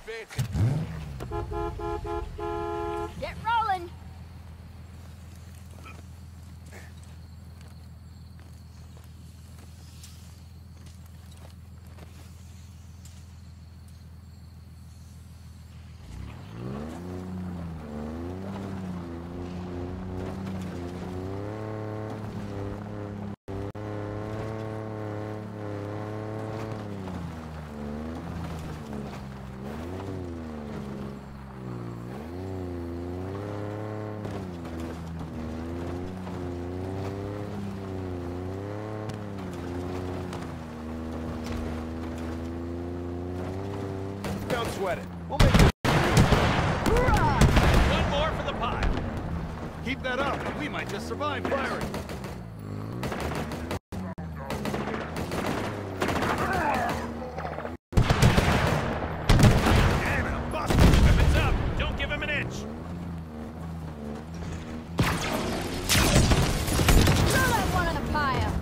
advancing. Get rolling! Don't sweat it. We'll make it. One more for the pile. Keep that up. We might just survive firing. Damn it, I'm busted. Weapons up. Don't give him an inch. Throw that one in the pile!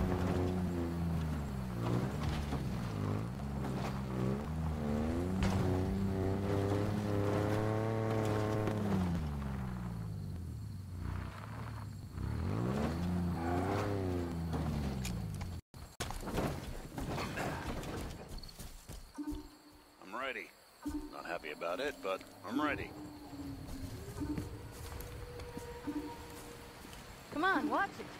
I'm ready. Not happy about it, but I'm ready. Come on, watch it.